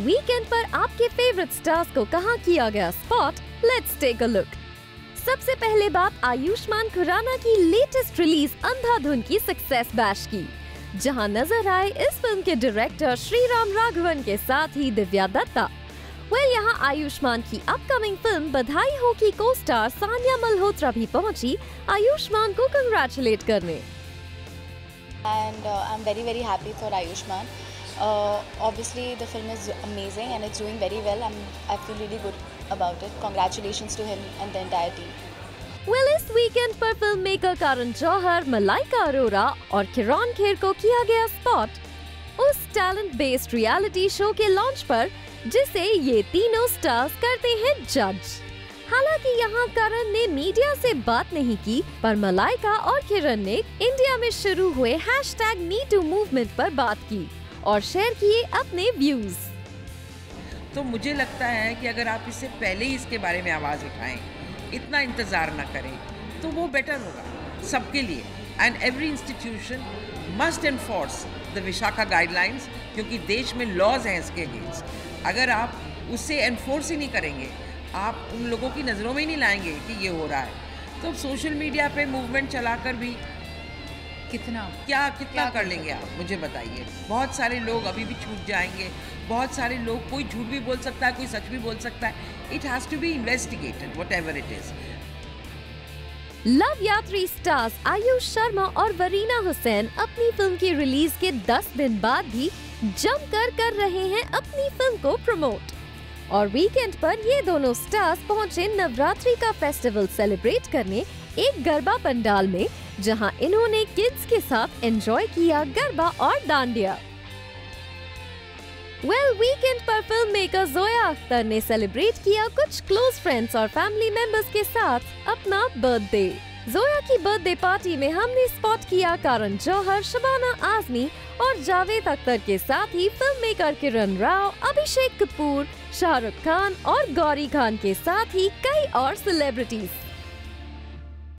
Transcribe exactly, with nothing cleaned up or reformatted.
Weekend पर आपके favourite stars को कहां किया गया spot, let's take a look. सबसे पहले बात आयुष्मान खुराना की लेटेस्ट रिलीज अंधाधुन की सक्सेस बैश की, जहां नजर आए इस फिल्म के डायरेक्टर श्रीराम राघवन के साथ ही दिव्या दत्ता। वेल well, यहाँ आयुष्मान की अपकमिंग फिल्म बधाई हो की को स्टार सानिया मल्होत्रा भी पहुंची आयुष्मान को कंग्रेचुलेट करने। And uh, I'm very very happy for Ayushman. Uh, obviously the film is amazing and it's doing very well. I'm I feel really good about it. Congratulations to him and the entire team. Well, इस weekend पर film maker Karan Johar, Malaika Arora और किरण खेर को किया गया spot उस talent based reality show के launch पर, जिसे ये तीनों स्टार्स करते हैं जज। हालांकि यहाँ करण ने मीडिया से बात नहीं की, पर मलाइका और किरण ने इंडिया में शुरू हुए हैशटैग मी टू मूवमेंट पर बात की और शेयर किए अपने व्यूज। तो मुझे लगता है कि अगर आप इससे पहले ही इसके बारे में आवाज़ उठाएं, इतना इंतज़ार न करें, तो वो बेटर होगा सबके लिए। And every institution must enforce the Vishakha guidelines, क्योंकि देश में लॉज हैं इसके अगेंस्ट। अगर आप उससे एनफोर्स ही नहीं करेंगे, आप उन लोगों की नज़रों में ही नहीं लाएंगे कि ये हो रहा है, तो सोशल मीडिया पे मूवमेंट चलाकर भी कितना क्या कितना क्या कर लेंगे आप, मुझे बताइए। बहुत सारे लोग अभी भी छूट जाएंगे, बहुत सारे लोग, कोई झूठ भी बोल सकता है, कोई सच भी बोल सकता है। It has to be investigated whatever it is. Love Yatri stars Aayush Sharma और वरीना हुसैन अपनी फिल्म की रिलीज के दस दिन बाद भी जमकर कर रहे हैं अपनी फिल्म को प्रमोट। और वीकेंड पर ये दोनों स्टार्स पहुंचे नवरात्रि का फेस्टिवल सेलिब्रेट करने एक गरबा पंडाल में, जहां इन्होंने किड्स के साथ एंजॉय किया गरबा और डांडिया। वेल, वीकेंड पर फिल्म मेकर जोया अख्तर ने सेलिब्रेट किया कुछ क्लोज फ्रेंड्स और फैमिली मेंबर्स के साथ अपना बर्थडे। जोया की बर्थडे पार्टी में हमने स्पॉट किया करण जौहर, शबाना आजमी और जावेद अख्तर के साथ ही फिल्म मेकर किरण राव, अभिषेक कपूर, शाहरुख खान और गौरी खान के साथ ही कई और सेलिब्रिटीज।